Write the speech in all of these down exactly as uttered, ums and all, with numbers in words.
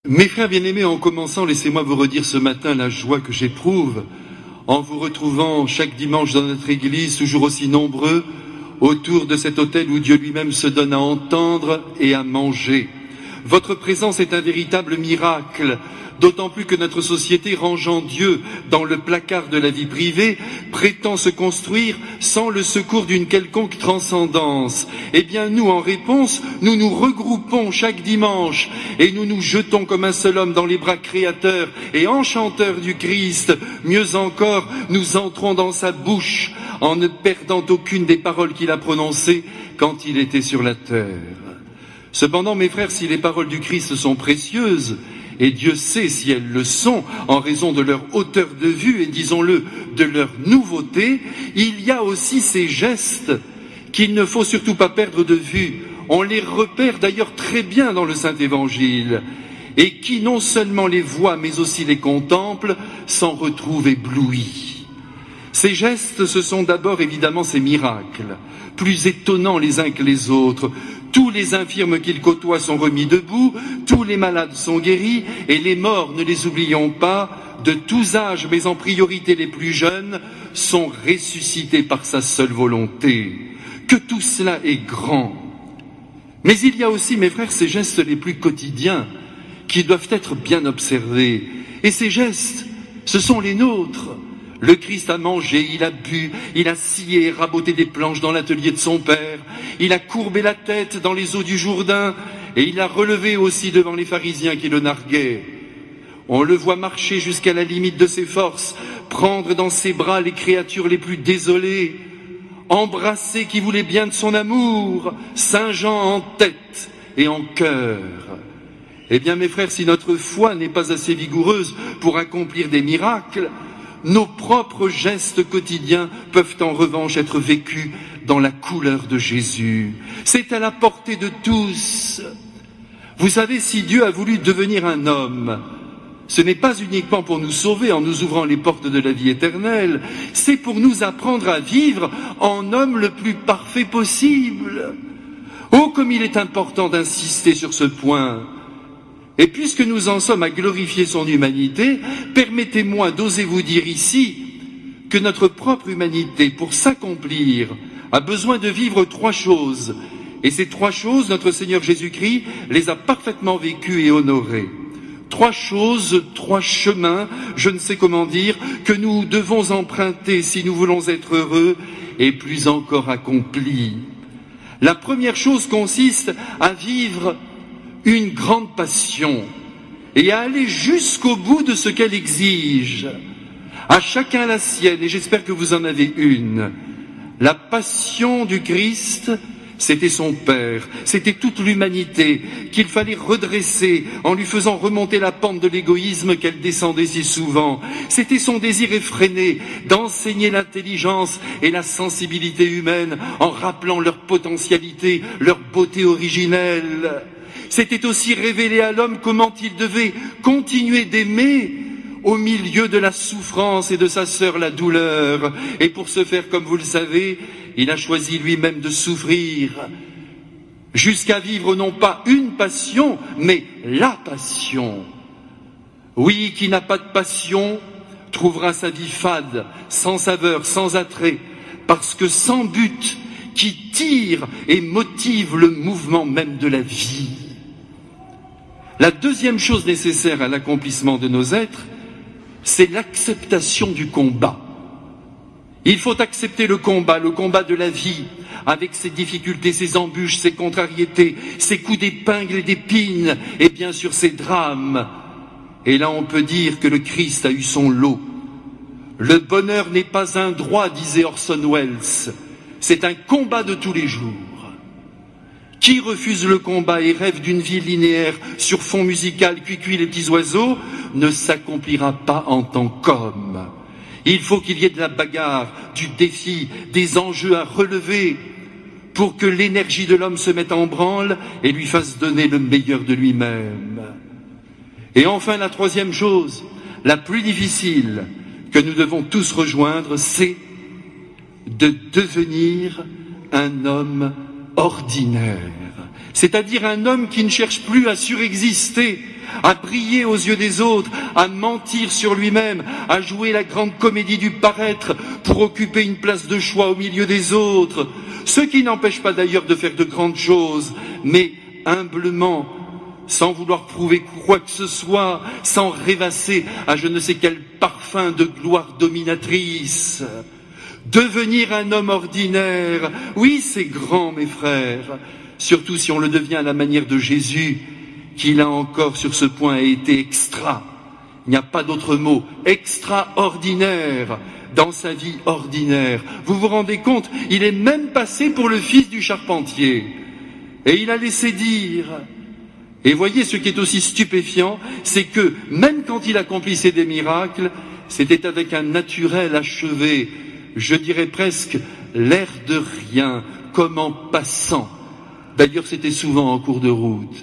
Mes frères bien-aimés, en commençant, laissez-moi vous redire ce matin la joie que j'éprouve en vous retrouvant chaque dimanche dans notre église, toujours aussi nombreux, autour de cet autel où Dieu lui-même se donne à entendre et à manger. Votre présence est un véritable miracle, d'autant plus que notre société, rangeant Dieu dans le placard de la vie privée, prétend se construire sans le secours d'une quelconque transcendance. Eh bien, nous, en réponse, nous nous regroupons chaque dimanche et nous nous jetons comme un seul homme dans les bras créateurs et enchanteurs du Christ. Mieux encore, nous entrons dans sa bouche en ne perdant aucune des paroles qu'il a prononcées quand il était sur la terre. Cependant, mes frères, si les paroles du Christ sont précieuses, et Dieu sait si elles le sont en raison de leur hauteur de vue et, disons-le, de leur nouveauté, il y a aussi ces gestes qu'il ne faut surtout pas perdre de vue. On les repère d'ailleurs très bien dans le Saint-Évangile, et qui non seulement les voit mais aussi les contemple s'en retrouvent éblouis. Ces gestes, ce sont d'abord évidemment ces miracles, plus étonnants les uns que les autres. Tous les infirmes qu'il côtoie sont remis debout, tous les malades sont guéris, et les morts, ne les oublions pas, de tous âges, mais en priorité les plus jeunes, sont ressuscités par sa seule volonté. Que tout cela est grand. Mais il y a aussi, mes frères, ces gestes les plus quotidiens, qui doivent être bien observés. Et ces gestes, ce sont les nôtres. Le Christ a mangé, il a bu, il a scié et raboté des planches dans l'atelier de son père, il a courbé la tête dans les eaux du Jourdain, et il a relevé aussi devant les pharisiens qui le narguaient. On le voit marcher jusqu'à la limite de ses forces, prendre dans ses bras les créatures les plus désolées, embrasser qui voulait bien de son amour, Saint Jean en tête et en cœur. Eh bien, mes frères, si notre foi n'est pas assez vigoureuse pour accomplir des miracles, nos propres gestes quotidiens peuvent en revanche être vécus dans la couleur de Jésus. C'est à la portée de tous. Vous savez, si Dieu a voulu devenir un homme, ce n'est pas uniquement pour nous sauver en nous ouvrant les portes de la vie éternelle, c'est pour nous apprendre à vivre en homme le plus parfait possible. Oh, comme il est important d'insister sur ce point. Et puisque nous en sommes à glorifier son humanité, permettez-moi d'oser vous dire ici que notre propre humanité, pour s'accomplir, a besoin de vivre trois choses. Et ces trois choses, notre Seigneur Jésus-Christ les a parfaitement vécues et honorées. Trois choses, trois chemins, je ne sais comment dire, que nous devons emprunter si nous voulons être heureux et plus encore accomplis. La première chose consiste à vivre une grande passion et à aller jusqu'au bout de ce qu'elle exige. À chacun la sienne, et j'espère que vous en avez une. La passion du Christ, c'était son Père, c'était toute l'humanité qu'il fallait redresser en lui faisant remonter la pente de l'égoïsme qu'elle descendait si souvent. C'était son désir effréné d'enseigner l'intelligence et la sensibilité humaine en rappelant leur potentialité, leur beauté originelle. C'était aussi révéler à l'homme comment il devait continuer d'aimer au milieu de la souffrance et de sa sœur la douleur. Et pour ce faire, comme vous le savez, il a choisi lui-même de souffrir, jusqu'à vivre non pas une passion, mais la passion. Oui, qui n'a pas de passion trouvera sa vie fade, sans saveur, sans attrait, parce que sans but, qui tire et motive le mouvement même de la vie. La deuxième chose nécessaire à l'accomplissement de nos êtres, c'est l'acceptation du combat. Il faut accepter le combat, le combat de la vie, avec ses difficultés, ses embûches, ses contrariétés, ses coups d'épingle et d'épine, et bien sûr ses drames. Et là on peut dire que le Christ a eu son lot. Le bonheur n'est pas un droit, disait Orson Welles, c'est un combat de tous les jours. Qui refuse le combat et rêve d'une vie linéaire sur fond musical, cuicui les petits oiseaux, ne s'accomplira pas en tant qu'homme. Il faut qu'il y ait de la bagarre, du défi, des enjeux à relever pour que l'énergie de l'homme se mette en branle et lui fasse donner le meilleur de lui-même. Et enfin, la troisième chose, la plus difficile que nous devons tous rejoindre, c'est de devenir un homme ordinaire, c'est-à-dire un homme qui ne cherche plus à surexister à briller aux yeux des autres, à mentir sur lui-même, à jouer la grande comédie du paraître pour occuper une place de choix au milieu des autres. Ce qui n'empêche pas d'ailleurs de faire de grandes choses, mais humblement, sans vouloir prouver quoi que ce soit, sans rêvasser à je ne sais quel parfum de gloire dominatrice. Devenir un homme ordinaire, oui, c'est grand, mes frères, surtout si on le devient à la manière de Jésus, qui là encore sur ce point a été extra. Il n'y a pas d'autre mot, extraordinaire dans sa vie ordinaire. Vous vous rendez compte, il est même passé pour le fils du charpentier. Et il a laissé dire. Et voyez, ce qui est aussi stupéfiant, c'est que même quand il accomplissait des miracles, c'était avec un naturel achevé, je dirais presque l'air de rien, comme en passant. D'ailleurs, c'était souvent en cours de route.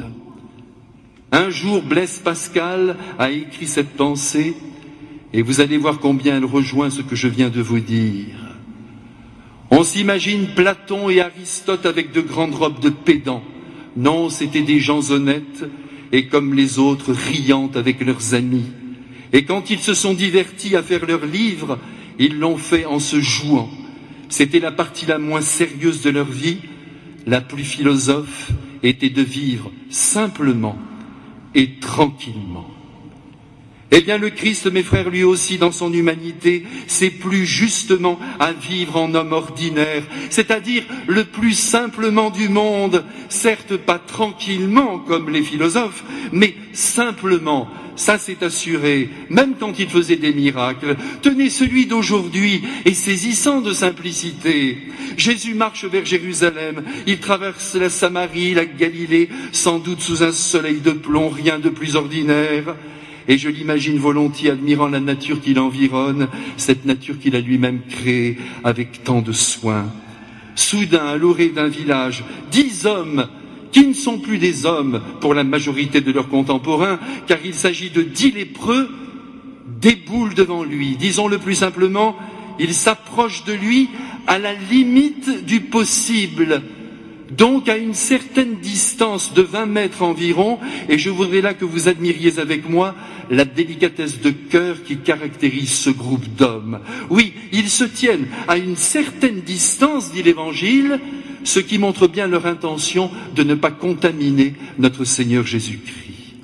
Un jour, Blaise Pascal a écrit cette pensée, et vous allez voir combien elle rejoint ce que je viens de vous dire. On s'imagine Platon et Aristote avec de grandes robes de pédants. Non, c'étaient des gens honnêtes, et comme les autres, riant avec leurs amis. Et quand ils se sont divertis à faire leurs livres, ils l'ont fait en se jouant. C'était la partie la moins sérieuse de leur vie. La plus philosophe était de vivre simplement et tranquillement. Eh bien, le Christ, mes frères, lui aussi, dans son humanité, c'est plus justement à vivre en homme ordinaire, c'est-à-dire le plus simplement du monde, certes pas tranquillement comme les philosophes, mais simplement, ça c'est assuré, même quand il faisait des miracles. Tenez, celui d'aujourd'hui est saisissant de simplicité. Jésus marche vers Jérusalem, il traverse la Samarie, la Galilée, sans doute sous un soleil de plomb, rien de plus ordinaire. Et je l'imagine volontiers admirant la nature qui l'environne, cette nature qu'il a lui-même créée avec tant de soin. Soudain, à l'orée d'un village, dix hommes, qui ne sont plus des hommes pour la majorité de leurs contemporains, car il s'agit de dix lépreux, déboulent devant lui. Disons-le plus simplement, ils s'approchent de lui à la limite du possible, donc à une certaine distance de vingt mètres environ, et je voudrais là que vous admiriez avec moi la délicatesse de cœur qui caractérise ce groupe d'hommes. Oui, ils se tiennent à une certaine distance, dit l'Évangile, ce qui montre bien leur intention de ne pas contaminer notre Seigneur Jésus-Christ.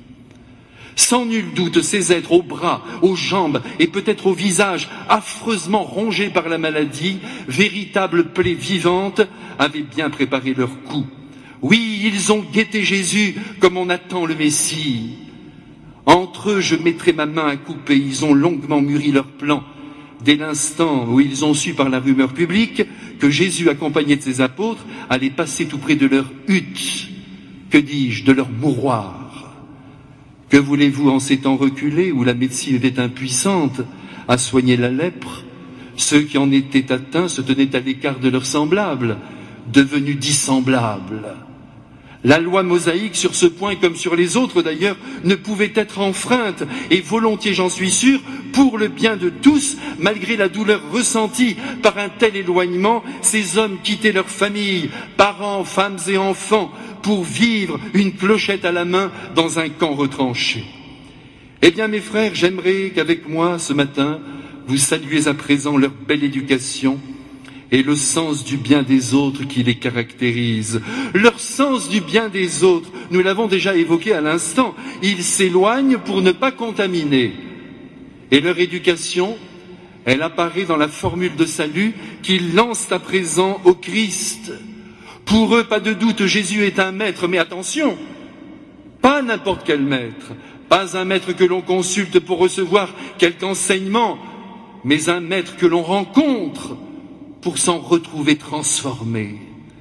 Sans nul doute, ces êtres aux bras, aux jambes et peut-être au visage affreusement rongés par la maladie, véritables plaies vivantes, avaient bien préparé leur coup. Oui, ils ont guetté Jésus comme on attend le Messie. Entre eux, je mettrai ma main à couper. Ils ont longuement mûri leur plan. Dès l'instant où ils ont su par la rumeur publique que Jésus, accompagné de ses apôtres, allait passer tout près de leur hutte, que dis-je, de leur mouroir. Que voulez-vous en ces temps reculés où la médecine était impuissante à soigner la lèpre? Ceux qui en étaient atteints se tenaient à l'écart de leurs semblables, devenus dissemblables. La loi mosaïque, sur ce point comme sur les autres d'ailleurs, ne pouvait être enfreinte, et volontiers, j'en suis sûr, pour le bien de tous, malgré la douleur ressentie par un tel éloignement, ces hommes quittaient leur famille, parents, femmes et enfants, pour vivre une clochette à la main dans un camp retranché. Eh bien, mes frères, j'aimerais qu'avec moi, ce matin, vous saluez à présent leur belle éducation et le sens du bien des autres qui les caractérise. Leur sens du bien des autres, nous l'avons déjà évoqué à l'instant, ils s'éloignent pour ne pas contaminer. Et leur éducation, elle apparaît dans la formule de salut qu'ils lancent à présent au Christ. Pour eux, pas de doute, Jésus est un maître, mais attention, pas n'importe quel maître, pas un maître que l'on consulte pour recevoir quelque enseignement, mais un maître que l'on rencontre pour s'en retrouver transformé.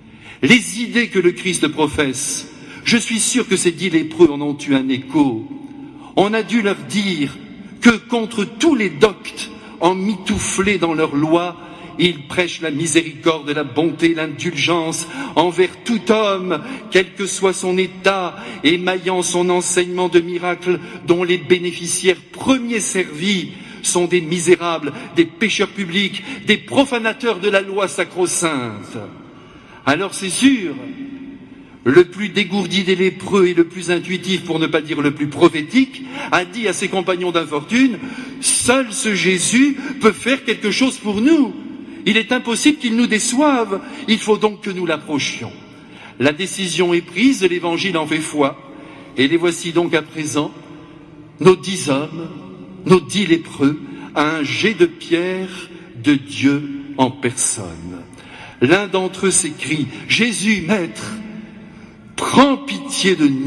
Les idées que le Christ professe, je suis sûr que ces dix lépreux en ont eu un écho. On a dû leur dire que contre tous les doctes emmitouflés dans leur loi, ils prêchent la miséricorde, la bonté, l'indulgence envers tout homme, quel que soit son état, émaillant son enseignement de miracles dont les bénéficiaires premiers servis sont des misérables, des pécheurs publics, des profanateurs de la loi sacro-sainte. Alors c'est sûr, le plus dégourdi des lépreux et le plus intuitif, pour ne pas dire le plus prophétique, a dit à ses compagnons d'infortune, « Seul ce Jésus peut faire quelque chose pour nous. Il est impossible qu'il nous déçoive. Il faut donc que nous l'approchions. » La décision est prise, l'Évangile en fait foi, et les voici donc à présent, nos dix hommes, nos dix lépreux, à un jet de pierre de Dieu en personne. L'un d'entre eux s'écrie, « Jésus, Maître, prends pitié de nous. »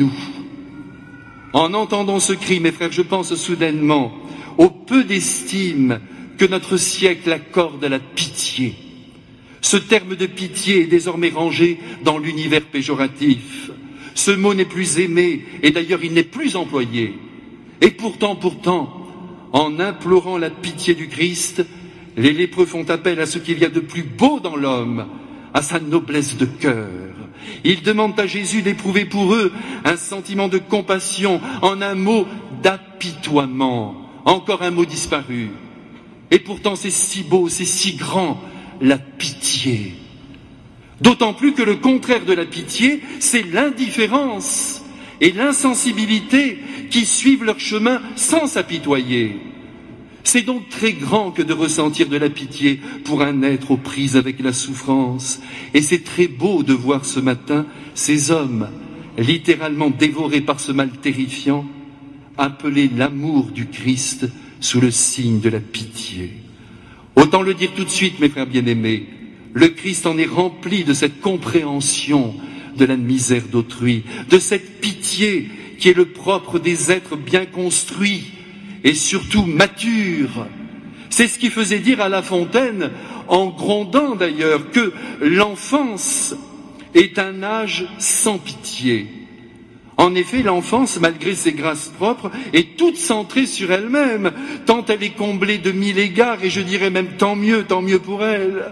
En entendant ce cri, mes frères, je pense soudainement au peu d'estime que notre siècle accorde à la pitié. Ce terme de pitié est désormais rangé dans l'univers péjoratif. Ce mot n'est plus aimé, et d'ailleurs il n'est plus employé. Et pourtant, pourtant, en implorant la pitié du Christ, les lépreux font appel à ce qu'il y a de plus beau dans l'homme, à sa noblesse de cœur. Ils demandent à Jésus d'éprouver pour eux un sentiment de compassion, en un mot d'apitoiement, encore un mot disparu. Et pourtant c'est si beau, c'est si grand, la pitié. D'autant plus que le contraire de la pitié, c'est l'indifférence et l'insensibilité qui suivent leur chemin sans s'apitoyer. C'est donc très grand que de ressentir de la pitié pour un être aux prises avec la souffrance. Et c'est très beau de voir ce matin ces hommes, littéralement dévorés par ce mal terrifiant, appeler l'amour du Christ sous le signe de la pitié. Autant le dire tout de suite, mes frères bien-aimés, le Christ en est rempli de cette compréhension de la misère d'autrui, de cette pitié qui est le propre des êtres bien construits et surtout matures. C'est ce qui faisait dire à La Fontaine, en grondant d'ailleurs, que l'enfance est un âge sans pitié. En effet, l'enfance, malgré ses grâces propres, est toute centrée sur elle-même, tant elle est comblée de mille égards, et je dirais même tant mieux, tant mieux pour elle.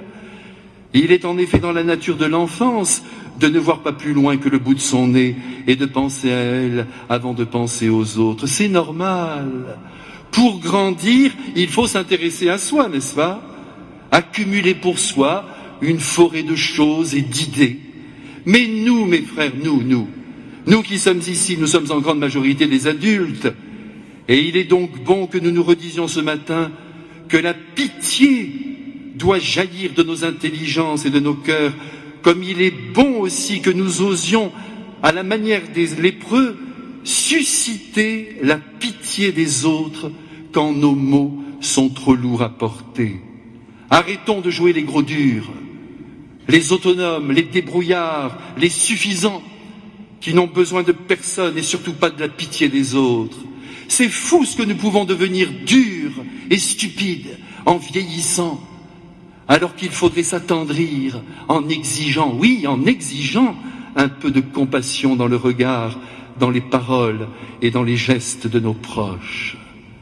Il est en effet dans la nature de l'enfance de ne voir pas plus loin que le bout de son nez et de penser à elle avant de penser aux autres. C'est normal. Pour grandir, il faut s'intéresser à soi, n'est-ce pas? Accumuler pour soi une forêt de choses et d'idées. Mais nous, mes frères, nous, nous, nous qui sommes ici, nous sommes en grande majorité des adultes, et il est donc bon que nous nous redisions ce matin que la pitié doit jaillir de nos intelligences et de nos cœurs, comme il est bon aussi que nous osions, à la manière des lépreux, susciter la pitié des autres quand nos mots sont trop lourds à porter. Arrêtons de jouer les gros durs, les autonomes, les débrouillards, les suffisants, qui n'ont besoin de personne et surtout pas de la pitié des autres. C'est fou ce que nous pouvons devenir durs et stupides en vieillissant, alors qu'il faudrait s'attendrir en exigeant, oui, en exigeant un peu de compassion dans le regard, dans les paroles et dans les gestes de nos proches.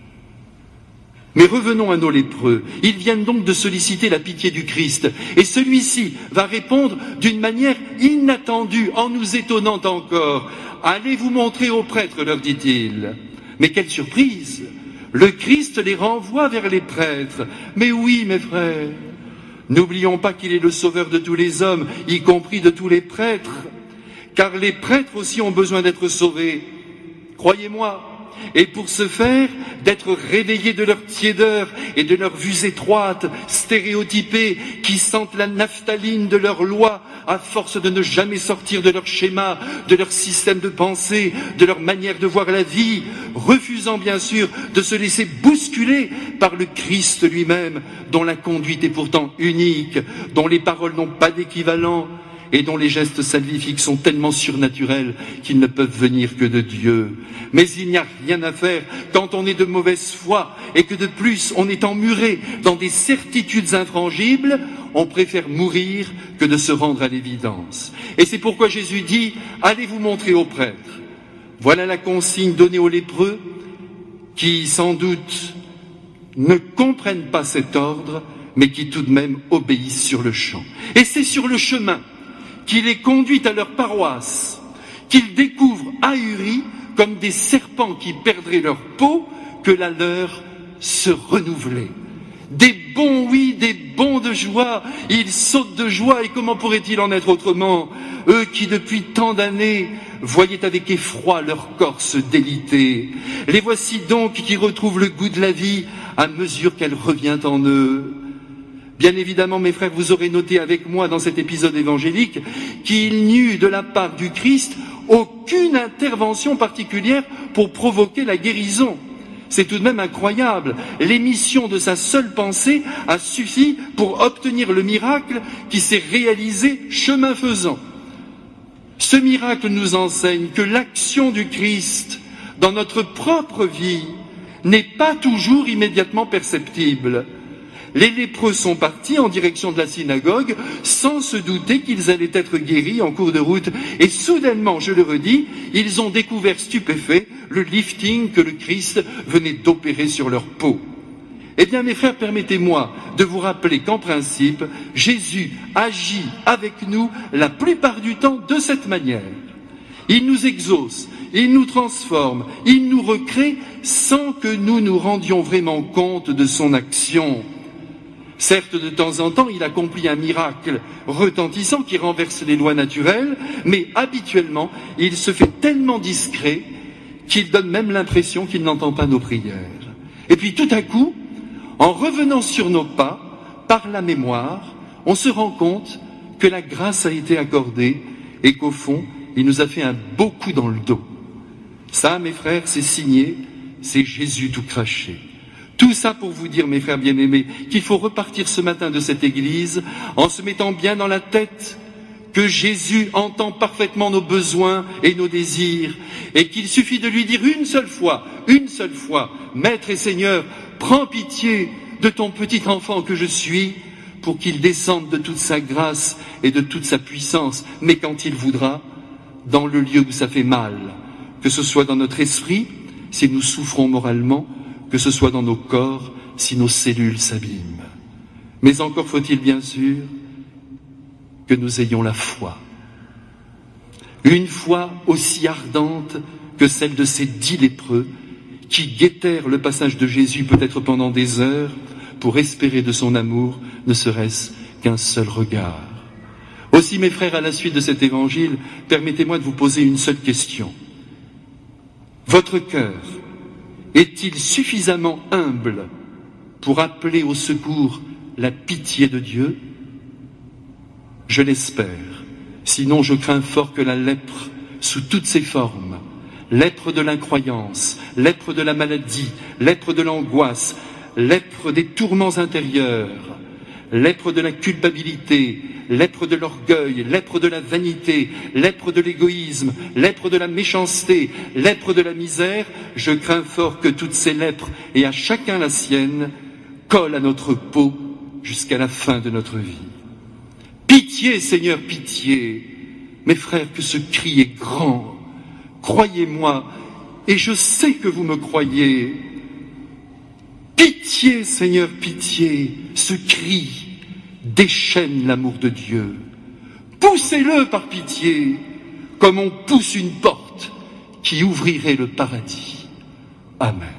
Mais revenons à nos lépreux. Ils viennent donc de solliciter la pitié du Christ. Et celui-ci va répondre d'une manière inattendue, en nous étonnant encore. « Allez vous montrer au prêtre, leur dit-il. » Mais quelle surprise! Le Christ les renvoie vers les prêtres. Mais oui, mes frères, n'oublions pas qu'il est le sauveur de tous les hommes, y compris de tous les prêtres. Car les prêtres aussi ont besoin d'être sauvés. Croyez-moi. Et pour ce faire, d'être réveillés de leur tiédeur et de leurs vues étroites, stéréotypées, qui sentent la naphtaline de leur loi à force de ne jamais sortir de leur schéma, de leur système de pensée, de leur manière de voir la vie, refusant bien sûr de se laisser bousculer par le Christ lui-même, dont la conduite est pourtant unique, dont les paroles n'ont pas d'équivalent, et dont les gestes salvifiques sont tellement surnaturels qu'ils ne peuvent venir que de Dieu. Mais il n'y a rien à faire quand on est de mauvaise foi et que de plus on est emmuré dans des certitudes infrangibles, on préfère mourir que de se rendre à l'évidence. Et c'est pourquoi Jésus dit « Allez vous montrer aux prêtres ». Voilà la consigne donnée aux lépreux qui, sans doute, ne comprennent pas cet ordre, mais qui tout de même obéissent sur le champ. Et c'est sur le chemin qui les conduit à leur paroisse, qu'ils découvrent ahuris comme des serpents qui perdraient leur peau, que la leur se renouvelait. Des bons, oui, des bons de joie. Ils sautent de joie, et comment pourrait-il en être autrement? Eux qui, depuis tant d'années, voyaient avec effroi leur corps se déliter. Les voici donc qui retrouvent le goût de la vie à mesure qu'elle revient en eux. Bien évidemment, mes frères, vous aurez noté avec moi dans cet épisode évangélique qu'il n'y eut de la part du Christ aucune intervention particulière pour provoquer la guérison. C'est tout de même incroyable. L'émission de sa seule pensée a suffi pour obtenir le miracle qui s'est réalisé chemin faisant. Ce miracle nous enseigne que l'action du Christ dans notre propre vie n'est pas toujours immédiatement perceptible. Les lépreux sont partis en direction de la synagogue sans se douter qu'ils allaient être guéris en cours de route. Et soudainement, je le redis, ils ont découvert stupéfaits le lifting que le Christ venait d'opérer sur leur peau. Eh bien, mes frères, permettez-moi de vous rappeler qu'en principe, Jésus agit avec nous la plupart du temps de cette manière. Il nous exauce, il nous transforme, il nous recrée sans que nous nous rendions vraiment compte de son action. Certes, de temps en temps, il accomplit un miracle retentissant qui renverse les lois naturelles, mais habituellement, il se fait tellement discret qu'il donne même l'impression qu'il n'entend pas nos prières. Et puis tout à coup, en revenant sur nos pas, par la mémoire, on se rend compte que la grâce a été accordée et qu'au fond, il nous a fait un beau coup dans le dos. Ça, mes frères, c'est signé, c'est Jésus tout craché. Tout ça pour vous dire, mes frères bien-aimés, qu'il faut repartir ce matin de cette église en se mettant bien dans la tête que Jésus entend parfaitement nos besoins et nos désirs et qu'il suffit de lui dire une seule fois, une seule fois, Maître et Seigneur, prends pitié de ton petit enfant que je suis pour qu'il descende de toute sa grâce et de toute sa puissance, mais quand il voudra, dans le lieu où ça fait mal, que ce soit dans notre esprit, si nous souffrons moralement, que ce soit dans nos corps, si nos cellules s'abîment. Mais encore faut-il bien sûr que nous ayons la foi. Une foi aussi ardente que celle de ces dix lépreux qui guettèrent le passage de Jésus peut-être pendant des heures pour espérer de son amour, ne serait-ce qu'un seul regard. Aussi, mes frères, à la suite de cet évangile, permettez-moi de vous poser une seule question. Votre cœur est-il suffisamment humble pour appeler au secours la pitié de Dieu? Je l'espère. Sinon, je crains fort que la lèpre, sous toutes ses formes, lèpre de l'incroyance, lèpre de la maladie, lèpre de l'angoisse, lèpre des tourments intérieurs, lèpre de la culpabilité, lèpre de l'orgueil, lèpre de la vanité, lèpre de l'égoïsme, lèpre de la méchanceté, lèpre de la misère, je crains fort que toutes ces lèpres, et à chacun la sienne, collent à notre peau jusqu'à la fin de notre vie. Pitié, Seigneur, pitié. Mes frères, que ce cri est grand. Croyez-moi, et je sais que vous me croyez. Pitié, Seigneur, pitié. Ce cri déchaîne l'amour de Dieu. Poussez-le par pitié, comme on pousse une porte qui ouvrirait le paradis. Amen.